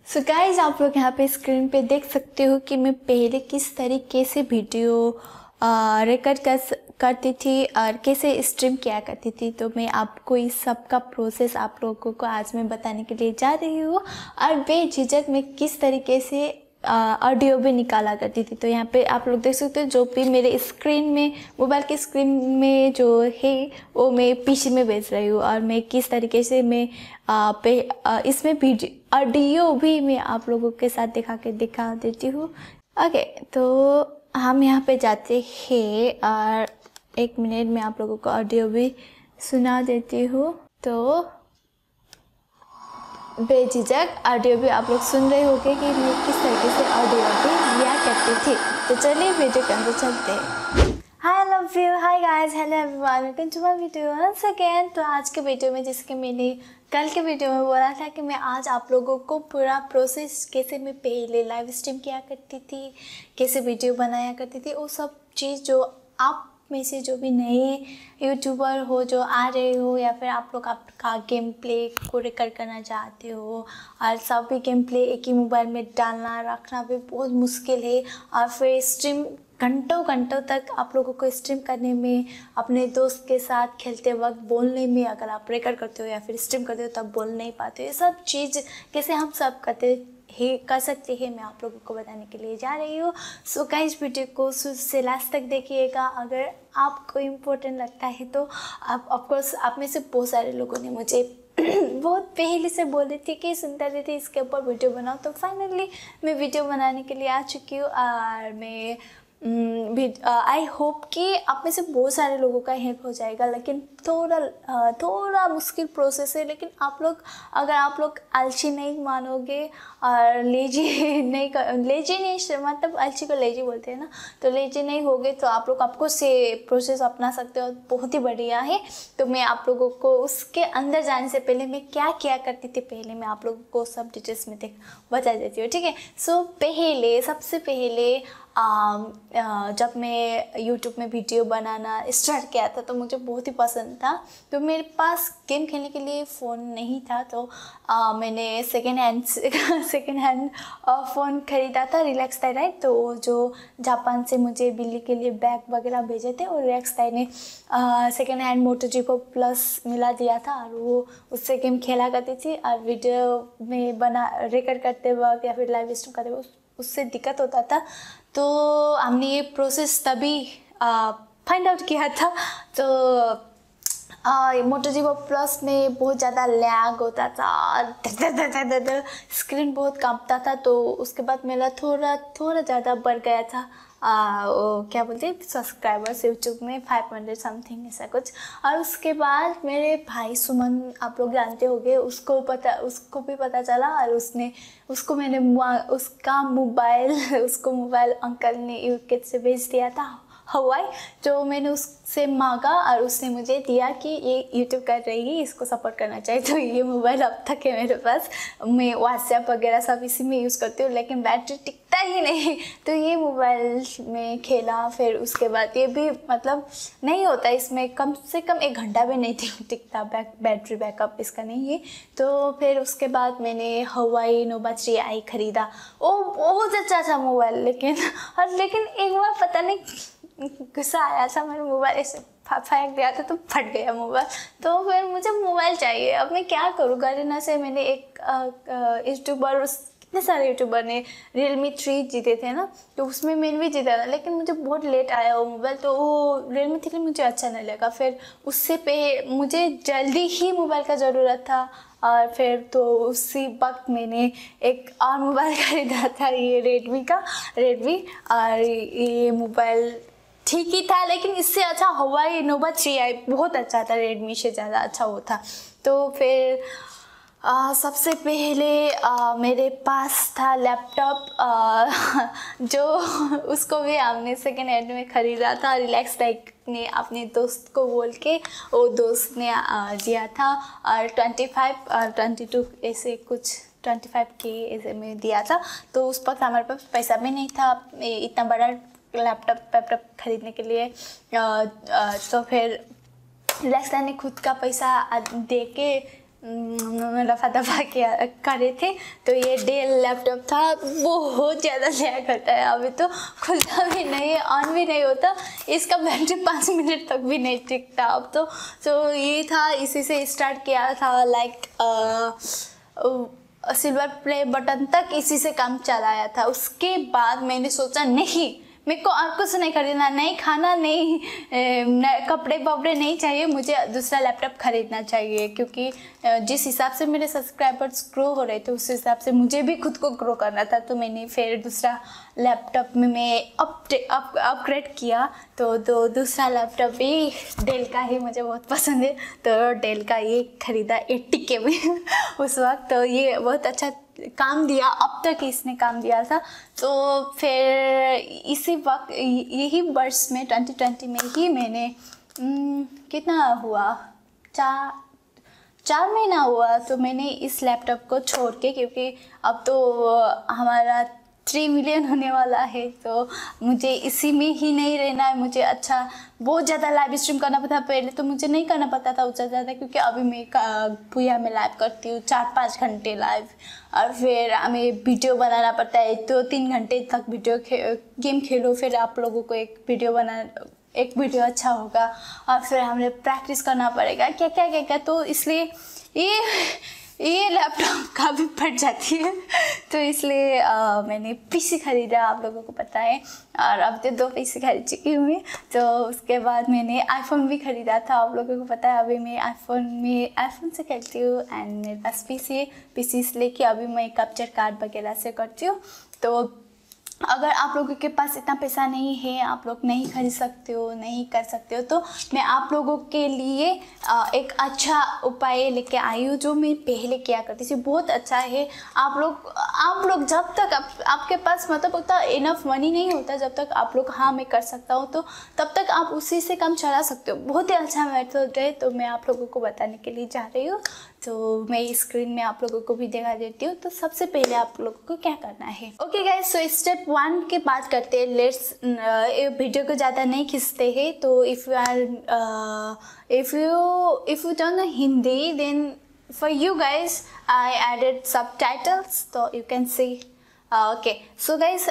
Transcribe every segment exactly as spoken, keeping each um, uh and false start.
So guys आप लोग यहाँ पे स्क्रीन पे देख सकते हो कि मैं पहले किस तरीके से वीडियो रिकॉर्ड कर करती थी और कैसे स्ट्रीम किया करती थी। तो मैं आपको इस सब का प्रोसेस आप लोगों को आज मैं बताने के लिए जा रही हूँ और बेझिझक मैं किस तरीके से ऑडियो भी निकाला करती थी। तो यहाँ पे आप लोग देख सकते हो जो भी मेरे स्क्रीन में मोबाइल की स्क्रीन में जो है वो मैं पीसी में भेज रही हूँ और मैं किस तरीके से मैं आ, पे आ, इसमें वीडियो ऑडियो भी मैं आप लोगों के साथ दिखा के दिखा देती हूँ। ओके, तो हम यहाँ पे जाते हैं और एक मिनट में आप लोगों को ऑडियो भी सुना देती हूँ। तो बेझिझक ऑडियो भी आप लोग सुन रहे होंगे कि मैं किस तरीके से ऑडियो भी लिया करती थी। तो चलिए वीडियो के अंदर चलते हैं। Hi love you, hi guys, hello everyone, welcome to my video once again. तो आज के वीडियो में जिसके मैंने कल के वीडियो में बोला था कि मैं आज आप लोगों को पूरा प्रोसेस कैसे मैं पहले लाइव स्ट्रीम किया करती थी, कैसे वीडियो बनाया करती थी, वो सब चीज़ जो आप में से जो भी नए यूट्यूबर हो जो आ रहे हो या फिर आप लोग आपका गेम प्ले को रिकॉर्ड करना चाहते हो और सब भी गेम प्ले एक ही मोबाइल में डालना रखना भी बहुत मुश्किल है और फिर स्ट्रीम घंटों घंटों तक आप लोगों को स्ट्रीम करने में, अपने दोस्त के साथ खेलते वक्त बोलने में, अगर आप रिकॉर्ड करते हो या फिर स्ट्रीम करते हो तब बोल नहीं पाते हो, ये सब चीज़ कैसे हम सब करते ही कर सकते हैं मैं आप लोगों को बताने के लिए जा रही हूँ। सो गाइस वीडियो को शुरू से लास्ट तक देखिएगा। अगर आपको इम्पोर्टेंट लगता है तो आप ऑफकोर्स आप में से बहुत सारे लोगों ने मुझे बहुत पहले से बोल रही थी कि सुनता थी इसके ऊपर वीडियो बनाओ, तो फाइनली मैं वीडियो बनाने के लिए आ चुकी हूँ और मैं आई होप कि आप में से बहुत सारे लोगों का हेल्प हो जाएगा। लेकिन थोड़ा थोड़ा मुश्किल प्रोसेस है, लेकिन आप लोग अगर आप लोग आलसी नहीं मानोगे और लेजी नहीं कर लेजी नहीं मतलब आलसी को लेजी बोलते हैं ना, तो लेजी नहीं होगे तो आप लोग आपको से प्रोसेस अपना सकते हो, बहुत ही बढ़िया है। तो मैं आप लोगों को उसके अंदर जाने से पहले मैं क्या क्या करती थी पहले मैं आप लोगों को सब डिटेल्स में देख बता देती हूँ, ठीक है। सो पहले सबसे पहले आ, आ, जब मैं यूट्यूब में वीडियो बनाना स्टार्ट किया था तो मुझे बहुत ही पसंद था। तो मेरे पास गेम खेलने के लिए फ़ोन नहीं था, तो आ, मैंने second hand second hand phone ख़रीदा था, रिलैक्स था राइट। तो जो जापान से मुझे बिल्ली के लिए बैग वगैरह भेजे थे और रिलैक्स था ने सेकेंड हैंड मोटो जी को प्लस मिला दिया था और वो उससे गेम खेला करती थी। और वीडियो में बना रिकॉर्ड करते वक्त या फिर लाइव स्ट्रीम करते वक्त उससे दिक्कत होता था, तो हमने ये प्रोसेस तभी फाइंड आउट किया था। तो मोटो जी वो प्लस में बहुत ज़्यादा लैग होता था, दर दर दर दर दर स्क्रीन बहुत कांपता था। तो उसके बाद मेरा थोड़ा थोड़ा ज़्यादा बढ़ गया था आ, ओ, क्या बोलते हैं सब्सक्राइबर्स यूट्यूब में फाइव हंड्रेड समथिंग ऐसा कुछ। और उसके बाद मेरे भाई सुमन आप लोग जानते होंगे, उसको पता उसको भी पता चला और उसने उसको मैंने उसका मोबाइल उसको मोबाइल अंकल ने यूके से भेज दिया था हवाई, जो मैंने उससे मांगा और उसने मुझे दिया कि ये यूट्यूब कर रही है, इसको सपोर्ट करना चाहिए। तो ये मोबाइल अब तक है मेरे पास, मैं व्हाट्सएप वगैरह सब इसी में यूज़ करती हूँ, लेकिन बैटरी टिकता ही नहीं। तो ये मोबाइल में खेला, फिर उसके बाद ये भी मतलब नहीं होता, इसमें कम से कम एक घंटा भी नहीं टिकता, बैक बैटरी बैकअप इसका नहीं है। तो फिर उसके बाद मैंने हवाई नोवा थ्री आई ख़रीदा, वो बहुत अच्छा था मोबाइल, लेकिन और लेकिन एक बार पता नहीं गुस्सा आया था, मैंने मोबाइल ऐसे फेंक दिया था तो फट गया मोबाइल। तो फिर मुझे मोबाइल चाहिए, अब मैं क्या करूँ। गरीना से मैंने एक यूट्यूबर, कितने सारे यूट्यूबर ने रियलमी थ्री जीते थे ना, तो उसमें मैंने भी जीता था, लेकिन मुझे बहुत लेट आया वो मोबाइल, तो वो रियलमी थ्री मुझे अच्छा नहीं लगा। फिर उससे पे मुझे जल्दी ही मोबाइल का ज़रूरत था और फिर तो उसी वक्त मैंने एक और मोबाइल खरीदा था, ये रेडमी का रेडमी और ये मोबाइल ठीक ही था, लेकिन इससे अच्छा हवाई नोवा थ्री आई बहुत अच्छा था, रेडमी से ज़्यादा अच्छा वो था। तो फिर आ, सबसे पहले आ, मेरे पास था लैपटॉप, जो उसको भी हमने सेकेंड हैंड में ख़रीदा था, रिलैक्स लाइक ने अपने दोस्त को बोल के वो दोस्त ने आ, दिया था और ट्वेंटी फाइव और ट्वेंटी टू ऐसे कुछ ट्वेंटी फाइव के ऐसे में दिया था। तो उस वक्त हमारे पास पैसा भी नहीं था इतना बड़ा लैपटॉप लैपटॉप खरीदने के लिए। आ, आ, तो फिर रिलैक्स ने खुद का पैसा दे के रफा दफा किया करे थे। तो ये डेल लैपटॉप था, बहुत ज़्यादा लैग करता है, अभी तो खुलता भी नहीं है, ऑन भी नहीं होता, इसका बैटरी पाँच मिनट तक भी नहीं टिकता अब तो। तो ये था, इसी से स्टार्ट किया था, लाइक सिल्वर प्ले बटन तक इसी से काम चलाया था। उसके बाद मैंने सोचा नहीं, मेरे को और कुछ नहीं खरीदना, नहीं खाना, नहीं न, कपड़े वपड़े नहीं चाहिए, मुझे दूसरा लैपटॉप खरीदना चाहिए, क्योंकि जिस हिसाब से मेरे सब्सक्राइबर्स ग्रो हो रहे थे उस हिसाब से मुझे भी खुद को ग्रो करना था। तो मैंने फिर दूसरा लैपटॉप में मैं अप अप अपग्रेड किया। तो दो दूसरा लैपटॉप भी डेल का ही मुझे बहुत पसंद है, तो डेल का ये ख़रीदा एट्टी के में उस वक्त। तो ये बहुत अच्छा काम दिया, अब तक इसने काम दिया था। तो फिर इसी वक्त यही वर्ष में ट्वेंटी ट्वेंटी में ही मैंने कितना हुआ, चार चार महीना हुआ तो मैंने इस लैपटॉप को छोड़ के, क्योंकि अब तो हमारा थ्री मिलियन होने वाला है, तो मुझे इसी में ही नहीं रहना है। मुझे अच्छा बहुत ज़्यादा लाइव स्ट्रीम करना पड़ता, पहले तो मुझे नहीं करना पड़ता था उतना ज़्यादा, क्योंकि अभी मैं भूया में लाइव करती हूँ चार पाँच घंटे लाइव, और फिर हमें वीडियो बनाना पड़ता है दो तीन घंटे तक, वीडियो खे गेम खेलो, फिर आप लोगों को एक वीडियो बना एक वीडियो अच्छा होगा, और फिर हमें प्रैक्टिस करना पड़ेगा क्या क्या क्या क्या। तो इसलिए ये ये लैपटॉप काफ़ी फट जाती है, तो इसलिए आ, मैंने पीसी ख़रीदा, आप लोगों को पता है, और अब तो दो पीसी खरीद चुकी हूँ मैं। तो उसके बाद मैंने आईफोन भी ख़रीदा था, आप लोगों को पता है, अभी मैं आईफोन में आईफोन से खेलती हूँ, एंड मेरे पास पीसी है, पीसी से लेके अभी मैं कैप्चर कार्ड वगैरह से करती हूँ। तो अगर आप लोगों के पास इतना पैसा नहीं है, आप लोग नहीं खरीद सकते हो, नहीं कर सकते हो, तो मैं आप लोगों के लिए एक अच्छा उपाय लेके आई हूँ, जो मैं पहले किया करती थी, बहुत अच्छा है। आप लोग आप लोग जब तक आप, आपके पास मतलब उतना इनफ मनी नहीं होता, जब तक आप लोग हाँ मैं कर सकता हूँ, तो तब तक आप उसी से काम चला सकते हो। बहुत ही अच्छा मेथड है, तो मैं आप लोगों को बताने के लिए जा रही हूँ। तो मैं स्क्रीन में आप लोगों को भी दिखा देती हूँ। तो सबसे पहले आप लोगों को क्या करना है, okay guys, so step one की बात करते हैं। लेट्स वीडियो को ज़्यादा नहीं खींचते हैं, तो if you are if you if you don't know Hindi, then for you guys I added subtitles, तो you can see. Okay, so guys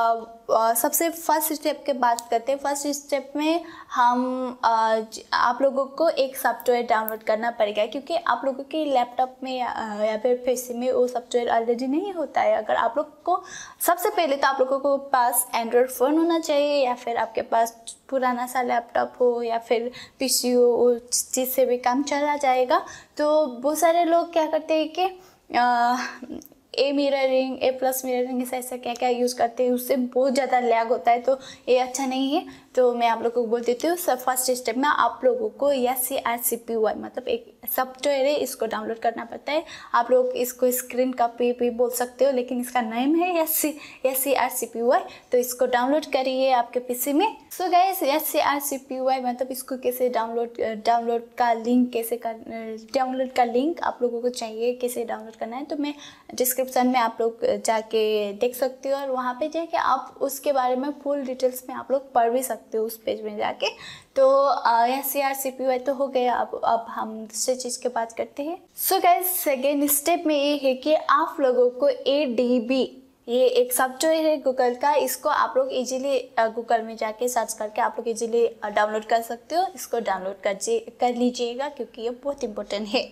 सबसे फर्स्ट स्टेप के बात करते हैं। फर्स्ट स्टेप में हम uh, आप लोगों को एक सॉफ्टवेयर डाउनलोड करना पड़ेगा, क्योंकि आप लोगों के लैपटॉप में या, या फिर पीसी में वो सॉफ्टवेयर ऑलरेडी नहीं होता है। अगर आप लोग को सबसे पहले तो आप लोगों को पास एंड्रॉयड फ़ोन होना चाहिए, या फिर आपके पास पुराना सा लैपटॉप हो, या फिर पीसी हो, जिससे भी काम चला जाएगा। तो बहुत सारे लोग क्या करते हैं कि uh, A mirroring, A plus mirroring, ऐसा ऐसा क्या क्या यूज़ करते हैं, उससे बहुत ज़्यादा लैग होता है, तो ये अच्छा नहीं है। तो मैं आप लोगों को बोल देती हूँ, सब फर्स्ट स्टेप में आप लोगों को S C R C P Y मतलब एक सॉफ्टवेयर है, इसको डाउनलोड करना पड़ता है। आप लोग इसको स्क्रीन का पी पी बोल सकते हो, लेकिन इसका नेम है S C S C R C P Y. तो इसको डाउनलोड करिए आपके पीसी में। So guys, S C R C P Y मतलब इसको कैसे डाउनलोड डाउनलोड का लिंक कैसे कर डाउनलोड का लिंक आप लोगों को चाहिए, कैसे डाउनलोड करना है, तो मैं डिस्क्रिप्शन में आप लोग जाके देख सकते हो, और वहाँ पे जाके आप उसके बारे में फुल डिटेल्स में आप लोग पढ़ भी सकते हो उस पेज में जाके। तो S C R C P Y तो हो गया। अब अब हम दूसरे चीज़ की बात करते हैं। सो गाइस, सेकेंड स्टेप में ये है कि आप लोगों को ए डी बी, ये एक सॉफ्टवेयर है गूगल का, इसको आप लोग इजीली गूगल में जाके सर्च करके आप लोग इजीली डाउनलोड कर सकते हो। इसको डाउनलोड कर कर लीजिएगा, क्योंकि ये बहुत इंपॉर्टेंट है।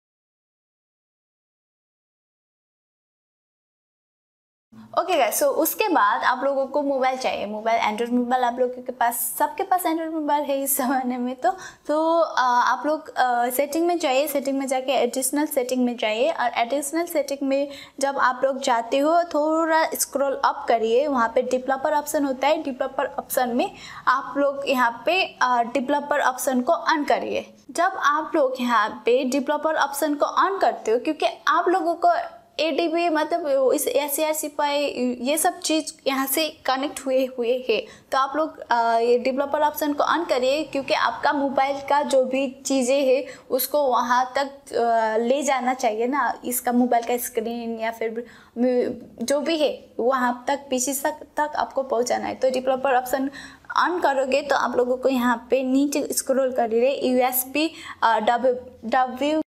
ओके गाइस, सो उसके बाद आप लोगों को मोबाइल चाहिए। मोबाइल एंड्रॉयड मोबाइल आप लोगों के पास, सबके पास एंड्रॉयड मोबाइल है इस ज़माने में। तो तो आ, आप लोग सेटिंग में जाइए, सेटिंग में जाके एडिशनल सेटिंग में जाइए, और एडिशनल सेटिंग में जब आप लोग जाते हो थोड़ा स्क्रॉल अप करिए, वहाँ पे डेवलपर ऑप्शन होता है। डेवलपर ऑप्शन में आप लोग यहाँ पे डेवलपर ऑप्शन को ऑन करिए। जब आप लोग यहाँ पे डेवलपर ऑप्शन को ऑन करते हो, क्योंकि आप लोगों को ए डी बी मतलब इस S C R C P Y ये सब चीज़ यहाँ से कनेक्ट हुए हुए है। तो आप लोग ये डेवलपर ऑप्शन को ऑन करिए, क्योंकि आपका मोबाइल का जो भी चीज़ें हैं उसको वहाँ तक आ, ले जाना चाहिए ना। इसका मोबाइल का स्क्रीन या फिर जो भी है वहाँ तक पीसी तक तक आपको पहुँचाना है। तो डेवलपर ऑप्शन ऑन करोगे तो आप लोगों को यहाँ पे नीचे स्क्रॉल करिए, यू एस बी डब्ल्यू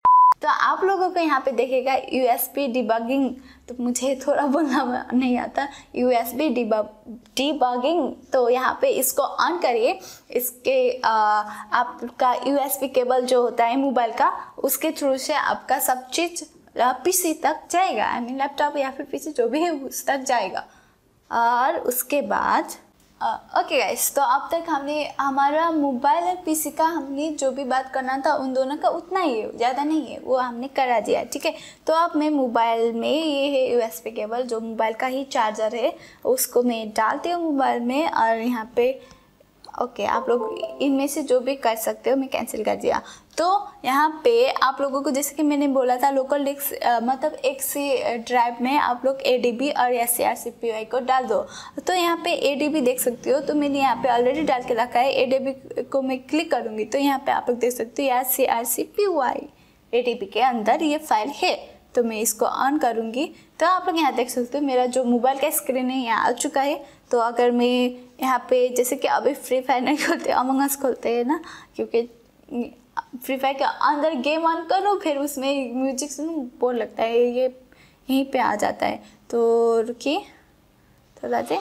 तो आप लोगों को यहाँ पे देखेगा यूएसबी डिबगिंग, तो मुझे थोड़ा बोलना नहीं आता, यूएसबी डिबगिंग। तो यहाँ पे इसको ऑन करिए। इसके आ, आपका यूएसबी केबल जो होता है मोबाइल का, उसके थ्रू से आपका सब चीज़ पीसी तक जाएगा, आई मीन लैपटॉप या फिर पीसी जो भी है उस तक जाएगा। और उसके बाद ओके गाइस, तो अब तक हमने हमारा मोबाइल और पीसी का हमने जो भी बात करना था उन दोनों का उतना ही है, ज़्यादा नहीं है, वो हमने करा दिया, ठीक है। तो अब मैं मोबाइल में ये है यूएसबी केबल जो मोबाइल का ही चार्जर है, उसको मैं डालती हूँ मोबाइल में। और यहाँ पे ओके okay, आप लोग इनमें से जो भी कर सकते हो, मैं कैंसिल कर दिया। तो यहाँ पे आप लोगों को जैसे कि मैंने बोला था लोकल डिस्क मतलब एक सी ड्राइव में आप लोग ए डी बी और S C R C P Y को डाल दो। तो यहाँ पे ए डी बी देख सकते हो, तो मैंने यहाँ पे ऑलरेडी डाल के रखा है। ए डी बी को मैं क्लिक करूँगी तो यहाँ पे आप लोग देख सकते हो S C R C P Y A D B के अंदर ये फाइल है। तो मैं इसको ऑन करूँगी तो आप लोग यहाँ देख सकते हो मेरा जो मोबाइल का स्क्रीन है यहाँ आ चुका है। तो अगर मैं यहाँ पे जैसे कि अभी फ्री फायर नहीं खोलते, अमंग अस खोलते हैं ना, क्योंकि फ्री फायर के अंदर गेम ऑन करो फिर उसमें म्यूजिक सुनो बोर लगता है, ये यहीं पे आ जाता है। तो रुकिए थोड़ा से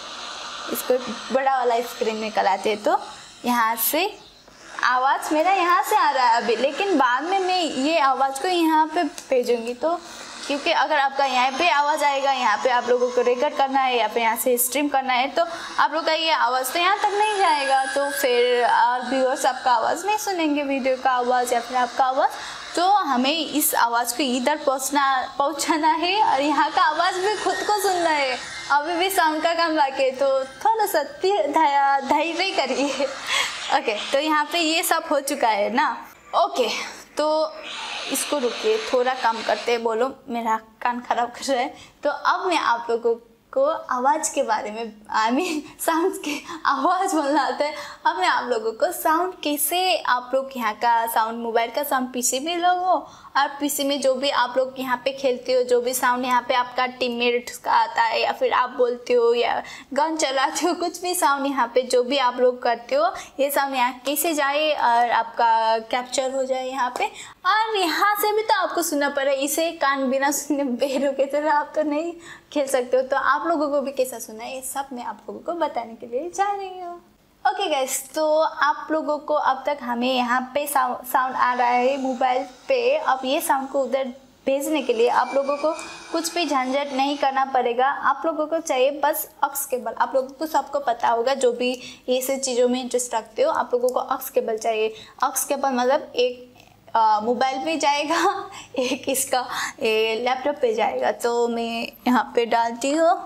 इसको बड़ा वाला स्क्रीन में कराते हैं। तो यहाँ से आवाज़ मेरा यहाँ से आ रहा है अभी, लेकिन बाद में मैं ये आवाज़ को यहाँ पे भेजूँगी। तो क्योंकि अगर आपका यहाँ पे आवाज़ आएगा, यहाँ पे आप लोगों को रिकॉर्ड करना है या फिर यहाँ से स्ट्रीम करना है, तो आप लोग का ये आवाज़ तो यहाँ तक नहीं जाएगा। तो फिर और व्यूअर्स आपका आवाज़ नहीं सुनेंगे, वीडियो का आवाज़ या फिर आपका आवाज़। तो हमें इस आवाज़ को इधर पहुँचना पहुँचाना है और यहाँ का आवाज़ भी खुद को सुनना है। अभी भी साउंड का काम बाकी, तो थोड़ा सा धैर्य करिए। ओके, तो यहाँ पे ये सब हो चुका है ना। ओके, तो इसको रुकिए थोड़ा कम करते, बोलो मेरा कान खराब कर रहा है। तो अब मैं आप लोगों को आवाज़ के बारे में, आई मीन साउंड की आवाज़ बोलना आता है। अब मैं आप लोगों को साउंड कैसे आप लोग यहाँ का साउंड, मोबाइल का साउंड पीसी में लगो और पीसी में जो भी आप लोग यहाँ पे खेलते हो, जो भी साउंड यहाँ पे आपका टीममेट्स का आता है या फिर आप बोलते हो या गन चलाते हो, कुछ भी साउंड यहाँ पे जो भी आप लोग करते हो, ये साउंड यहाँ कैसे जाए और आपका कैप्चर हो जाए यहाँ पे। और यहाँ से भी तो आपको सुनना पड़े, इसे कान बिना सुनने बेरों की तरह आप तो नहीं खेल सकते हो। तो आप लोगों को भी कैसा सुना है, ये सब मैं आप लोगों को बताने के लिए जा रही हूँ। ओके गाइस, तो आप लोगों को अब तक हमें यहाँ पे साउंड आ रहा है मोबाइल पे। अब ये साउंड को उधर भेजने के लिए आप लोगों को कुछ भी झंझट नहीं करना पड़ेगा। आप लोगों को चाहिए बस ऑक्स केबल। आप लोगों को सबको पता होगा जो भी ये सब चीज़ों में इंटरेस्ट रखते हो, आप लोगों को ऑक्स केबल चाहिए। ऑक्स केबल मतलब एक मोबाइल पे जाएगा, एक इसका लैपटॉप पे जाएगा। तो मैं यहाँ पे डालती हूँ,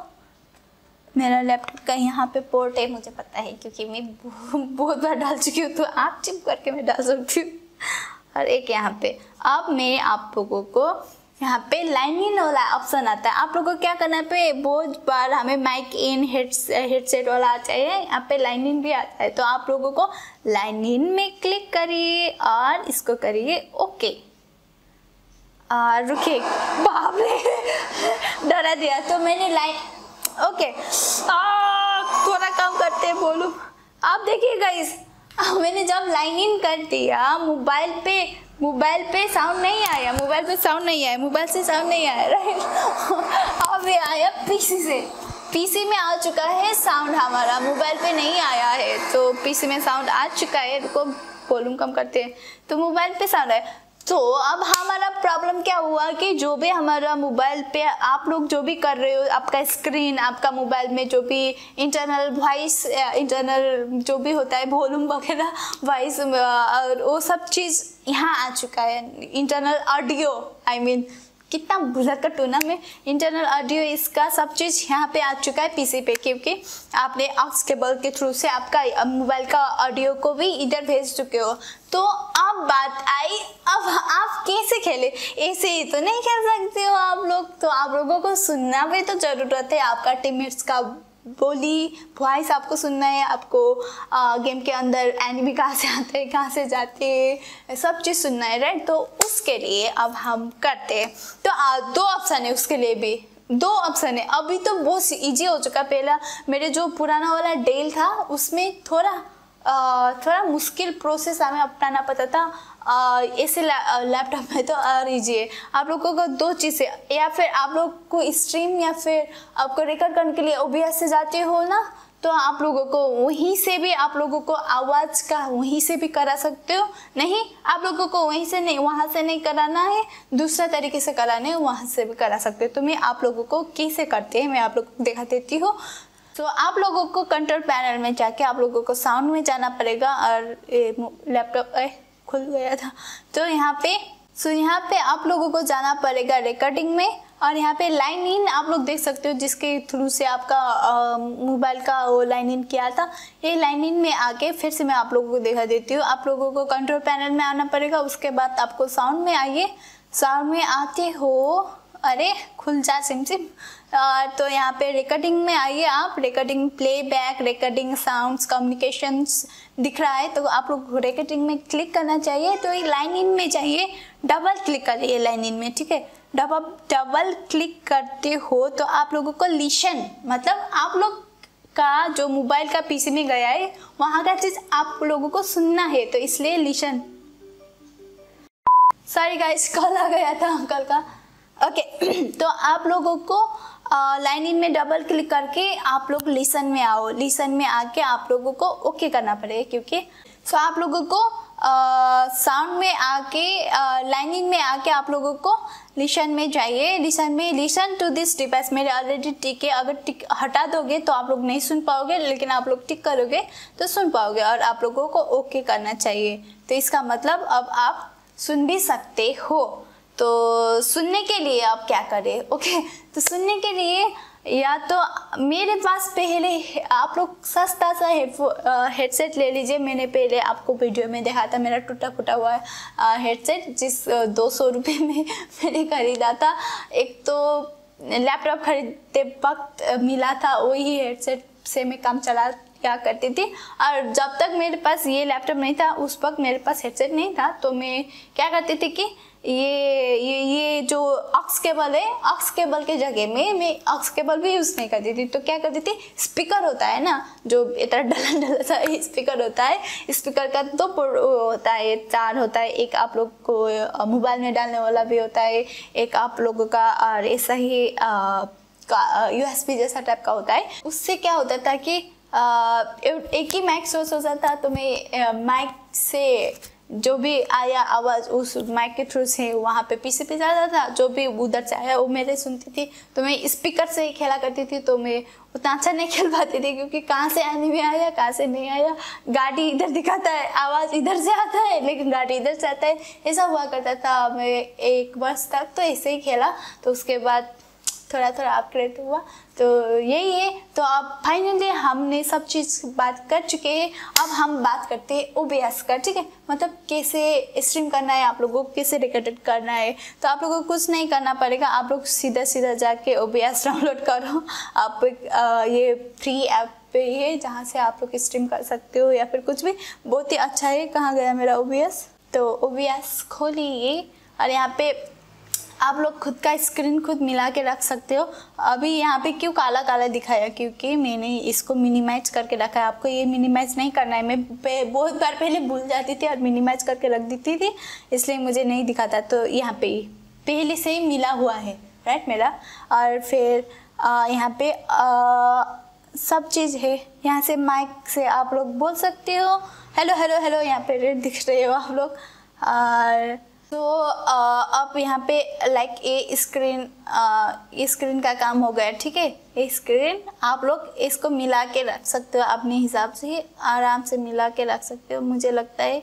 मेरा लैपटॉप का यहाँ पे पोर्ट है, मुझे पता है क्योंकि मैं बहुत बार डाल चुकी हूँ। तो आप चिप करके मैं डाल सकती हूँ। और एक यहाँ पे अब मैं आप लोगों को यहाँ पे लाइन इन वाला ऑप्शन आता है। आप लोगों को क्या करना है, पे बहुत बार हमें माइक इन हेडसेट वाला चाहिए, यहाँ पे लाइन इन भी आता है। तो आप लोगों को लाइन इन में क्लिक करिए और इसको करिए ओके। और रुकिए, बाप रे डरा दिया। तो मैंने लाइन ओके थोड़ा कम करते बोलूँ। आप देखिए गाइस, मैंने जब लाइन इन कर दिया मोबाइल पे, मोबाइल पे साउंड नहीं आया, मोबाइल पे साउंड नहीं आया, मोबाइल से साउंड नहीं आया, राइट। अब ये आया पीसी से, पीसी में आ चुका है साउंड हमारा, मोबाइल पे नहीं आया है। तो पीसी में साउंड आ चुका है, रुको वॉल्यूम कम करते हैं। तो मोबाइल पे साउंड है। तो अब हमारा प्रॉब्लम क्या हुआ कि जो भी हमारा मोबाइल पे आप लोग जो भी कर रहे हो, आपका स्क्रीन, आपका मोबाइल में जो भी इंटरनल वॉइस, इंटरनल जो भी होता है वॉल्यूम वगैरह वॉइस और वो सब चीज़ यहाँ आ चुका है। इंटरनल ऑडियो, आई मीन कितना भुलक्कड़ ना मैं, इंटरनल ऑडियो इसका सब चीज़ यहाँ पे आ चुका है पीसी पे, क्योंकि आपने ऑक्स केबल के थ्रू से आपका मोबाइल का ऑडियो को भी इधर भेज चुके हो। तो अब बात आई, अब आप कैसे खेले, ऐसे ही तो नहीं खेल सकते हो आप लोग। तो आप लोगों को सुनना भी तो ज़रूरत है, आपका टीममेट्स का बोली वॉइस आपको सुनना है, आपको आ, गेम के अंदर एनिमी कहाँ से आते हैं, कहाँ से जाते हैं, सब चीज़ सुनना है, राइट। तो उसके लिए अब हम करते हैं। तो आ, दो ऑप्शन है उसके लिए भी, दो ऑप्शन है। अभी तो बहुत इजी हो चुका, पहला मेरे जो पुराना वाला डेल था उसमें थोड़ा थोड़ा मुश्किल प्रोसेस हमें अपनाना पड़ता था। ऐसे लैपटॉप में तो और इजी है। आप लोगों को दो चीज़ें, या फिर आप लोग को स्ट्रीम या फिर आपको रिकॉर्ड करने के लिए ओबीएस से जाते हो ना, तो आप लोगों को वहीं से भी आप लोगों को आवाज़ का वहीं से भी करा सकते हो। नहीं, आप लोगों को वहीं से नहीं, वहाँ से नहीं कराना है, दूसरा तरीके से कराना है, वहाँ से भी करा सकते हो। तो मैं आप लोगों को कैसे करते हैं मैं आप लोगों को दिखा देती हूँ। तो आप लोगों को कंट्रोल पैनल में जाके आप लोगों को साउंड में जाना पड़ेगा। और लैपटॉप खुल गया था, तो यहाँ पे सो यहाँ पे आप लोगों को जाना पड़ेगा रिकॉर्डिंग में। और यहाँ पे लाइन इन आप लोग देख सकते हो, जिसके थ्रू से आपका मोबाइल का वो लाइन इन किया था। ये लाइन इन में आके फिर से मैं आप लोगों को दिखा देती हूँ। आप लोगों को कंट्रोल पैनल में आना पड़ेगा, उसके बाद आपको साउंड में आइए। साउंड में आते हो, अरे खुल जा सिम सिम। तो यहाँ पे रिकॉर्डिंग में आइए आप। Recording, playback, recording, sounds, communications दिख रहा है, तो आप लोग रिकॉर्डिंग में क्लिक करना चाहिए। तो ये लाइन इन में जाइए, डबल क्लिक करिए लाइन इन में, ठीक है। डबल डबल क्लिक करते हो तो आप लोगों को लिसन, मतलब आप लोग का जो मोबाइल का पीसी में गया है वहाँ का चीज़ आप लोगों को सुनना है, तो इसलिए लिसन। सॉरी गाइस, कॉल आ गया था अंकल का। ओके okay, तो आप लोगों को लाइन इन में डबल क्लिक करके आप लोग लिसन में आओ। लिसन में आके आप लोगों को ओके okay करना पड़ेगा, क्योंकि सो so आप लोगों को साउंड uh, में आके लाइन uh, इन में आके आप लोगों को लिसन में जाइए। लिसन में, लिसन टू दिस डिवाइस मेरे ऑलरेडी टिक है। अगर टिक हटा दोगे तो आप लोग नहीं सुन पाओगे, लेकिन आप लोग टिक करोगे तो सुन पाओगे। और आप लोगों को ओके okay करना चाहिए। तो इसका मतलब अब आप सुन भी सकते हो। तो सुनने के लिए आप क्या करें, ओके। तो सुनने के लिए या तो मेरे पास पहले आप लोग सस्ता सा हेडसेट ले लीजिए। मैंने पहले आपको वीडियो में देखा था मेरा टूटा फूटा हुआ हेडसेट, जिस दो सौ रुपये में मैंने खरीदा था। एक तो लैपटॉप खरीदते वक्त मिला था, वही हेडसेट से मैं काम चला क्या करती थी। और जब तक मेरे पास ये लैपटॉप नहीं था, उस वक्त मेरे पास हेडसेट नहीं था, तो मैं क्या करती थी कि ये ये ये जो ऑक्स केबल है, ऑक्स केबल के जगह में मैं ऑक्स केबल भी यूज़ नहीं करती थी। तो क्या करती थी, स्पीकर होता है ना, जो इतना डला डला सा स्पीकर होता है, स्पीकर का दो होता है, चार होता है। एक आप लोग को मोबाइल में डालने वाला भी होता है, एक आप लोगों का और ऐसा ही यूएसबी जैसा टाइप का होता है। उससे क्या होता था कि आ, एक ही माइक सोर्स हो जाता, तो मैं माइक से जो भी आया आवाज़ उस माइक के थ्रू से वहाँ पे पीछे पे जाता था। जो भी उधर से आया वो मेरे सुनती थी। तो मैं स्पीकर से ही खेला करती थी, तो मैं उतना अच्छा नहीं खेल पाती थी, क्योंकि कहाँ से आने में आया कहाँ से नहीं आया। गाड़ी इधर दिखाता है, आवाज़ इधर से आता है, लेकिन गाड़ी इधर से आता है, ऐसा हुआ करता था। मैं एक वर्ष तक तो ऐसे ही खेला। तो उसके बाद थोड़ा थोड़ा अपग्रेड हुआ, तो यही है। तो अब फाइनली हमने सब चीज़ बात कर चुके हैं। अब हम बात करते हैं ओबीएस का, ठीक है। मतलब कैसे स्ट्रीम करना है, आप लोगों को कैसे रिकॉर्ड करना है। तो आप लोगों को कुछ नहीं करना पड़ेगा, आप लोग सीधा सीधा जाके ओबीएस डाउनलोड करो। आप आ, ये फ्री ऐप पे है जहाँ से आप लोग स्ट्रीम कर सकते हो, या फिर कुछ भी। बहुत ही अच्छा है। कहाँ गया मेरा ओबीएस? तो ओबीएस खोलिए और यहाँ पे आप लोग खुद का स्क्रीन खुद मिला के रख सकते हो। अभी यहाँ पे क्यों काला काला दिखाया, क्योंकि मैंने इसको मिनिमाइज करके रखा है। आपको ये मिनिमाइज नहीं करना है। मैं बहुत बार पहले भूल जाती थी और मिनिमाइज करके रख देती थी, इसलिए मुझे नहीं दिखाता। तो यहाँ पे पहले से ही मिला हुआ है, राइट मेरा। और फिर यहाँ पे आ, सब चीज़ है। यहाँ से माइक से आप लोग बोल सकते हो हेलो हेलो हेलो। यहाँ पे रेड दिख रहे हो आप लोग। और तो uh, अब यहाँ पे लाइक ये स्क्रीन ये स्क्रीन का काम हो गया, ठीक है। ये स्क्रीन आप लोग इसको मिला के रख सकते हो, अपने हिसाब से ही आराम से मिला के रख सकते हो। मुझे लगता है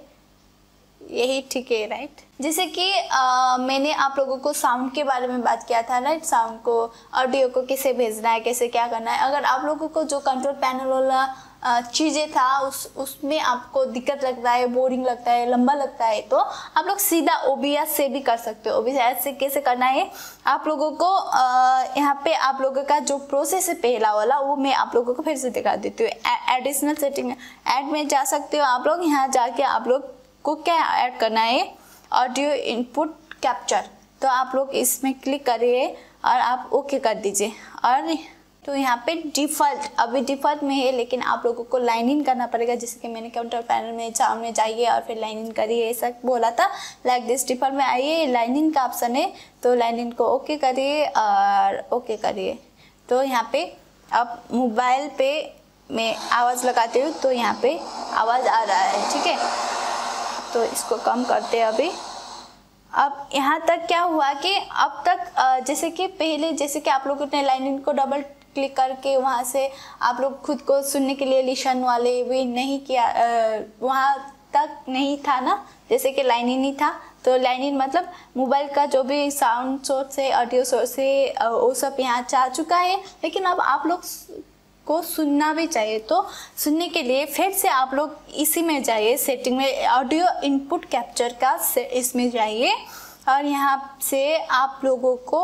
यही ठीक है, राइट। जैसे कि uh, मैंने आप लोगों को साउंड के बारे में बात किया था, राइट। साउंड को, ऑडियो को कैसे भेजना है, कैसे क्या करना है। अगर आप लोगों को जो कंट्रोल पैनल वाला चीज़ें था उस उसमें आपको दिक्कत लगता है, बोरिंग लगता है, लंबा लगता है, तो आप लोग सीधा ओबीएस से भी कर सकते हो। ओबीएस से कैसे करना है आप लोगों को यहाँ पे आप लोगों का जो प्रोसेस है पहला वाला, वो मैं आप लोगों को फिर से दिखा देती हूँ। एडिशनल सेटिंग ऐड में जा सकते हो आप लोग। यहाँ जाके आप लोग को क्या ऐड करना है, ऑडियो इनपुट कैप्चर। तो आप लोग इसमें क्लिक करिए और आप ओके कर दीजिए। और तो यहाँ पे डिफ़ॉल्ट अभी डिफ़ॉल्ट में है, लेकिन आप लोगों को लाइन इन करना पड़ेगा, जैसे कि मैंने काउंटर पैनल में सामने जाइए और फिर लाइन इन करिए ऐसा बोला था। लाइक दिस डिफ़ॉल्ट में आइए, लाइन इन का ऑप्शन है तो लाइन इन को ओके करिए और ओके करिए। तो यहाँ पे अब मोबाइल पे मैं आवाज़ लगाती हूँ तो यहाँ पे आवाज़ आ रहा है, ठीक है। तो इसको कम करते हैं अभी। अब यहाँ तक क्या हुआ कि अब तक जैसे कि पहले जैसे कि आप लोगों ने लाइन इन को डबल क्लिक करके वहाँ से आप लोग खुद को सुनने के लिए लिसन वाले भी नहीं किया, वहाँ तक नहीं था ना, जैसे कि लाइन इन ही था। तो लाइन इन मतलब मोबाइल का जो भी साउंड सोर्स है, ऑडियो सोर्स है, वो सब यहाँ जा चुका है। लेकिन अब आप लोग को सुनना भी चाहिए, तो सुनने के लिए फिर से आप लोग इसी में जाइए, सेटिंग में ऑडियो इनपुट कैप्चर का इसमें जाइए और यहाँ से आप लोगों को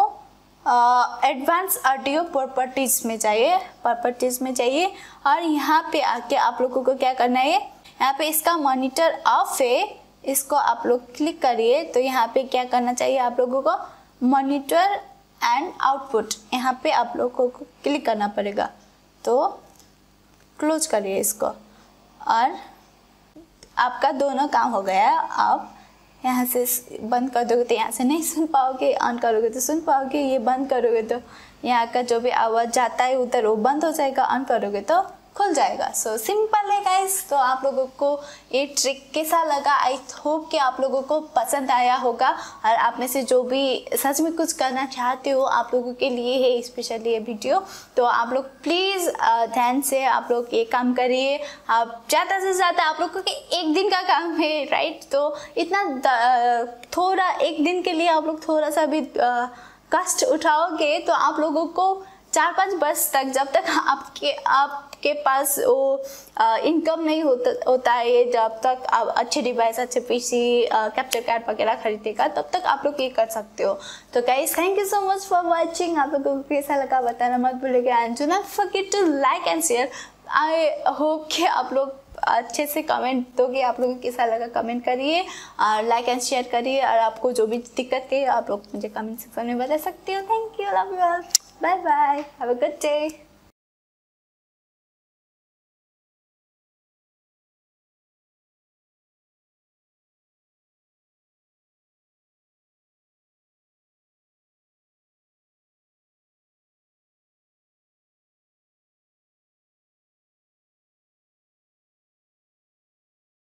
एडवांस ऑडियो प्रॉपर्टीज़ में जाइए, प्रॉपर्टीज़ में जाइए और यहाँ पे आके आप लोगों को क्या करना है, यहाँ पे इसका मॉनिटर ऑफ है, इसको आप लोग क्लिक करिए। तो यहाँ पे क्या करना चाहिए आप लोगों को, मॉनिटर एंड आउटपुट, यहाँ पे आप लोगों को क्लिक करना पड़ेगा। तो क्लोज करिए इसको और आपका दोनों काम हो गया। आप यहाँ से बंद कर दोगे तो यहाँ से नहीं सुन पाओगे, ऑन करोगे तो सुन पाओगे, ये बंद करोगे तो यहाँ का जो भी आवाज़ जाता है उधर वो बंद हो जाएगा, ऑन करोगे तो खुल जाएगा। सो सिंपल है गाइस। तो आप लोगों को ये ट्रिक कैसा लगा, आई होप कि आप लोगों को पसंद आया होगा और आप में से जो भी सच में कुछ करना चाहते हो आप लोगों के लिए है स्पेशली ये वीडियो। तो आप लोग प्लीज़ ध्यान से आप लोग ये काम करिए। आप ज़्यादा से ज़्यादा आप लोगों के एक दिन का काम है, राइट। तो इतना थोड़ा एक दिन के लिए आप लोग थोड़ा सा भी कष्ट उठाओगे तो आप लोगों को चार पाँच वर्ष तक, जब तक आपके आपके पास वो इनकम नहीं होता होता है, जब तक आप अच्छे डिवाइस, अच्छे पीसी, कैप्चर कार्ड वगैरह खरीदेगा, तब तक आप लोग ये कर सकते हो। तो guys thank you so much for watching. आप लोगों को कैसा लगा बताना मत भूलिएगा and do not forget to like and share. I hope कि आप लोग अच्छे से कमेंट दोगे, आप लोगों को कैसा लगा कमेंट करिए और लाइक एंड शेयर करिए और आपको जो भी दिक्कत है आप लोग मुझे कमेंट सेक्शन में बता सकते हो। Thank you, love you all, bye bye, have a good day.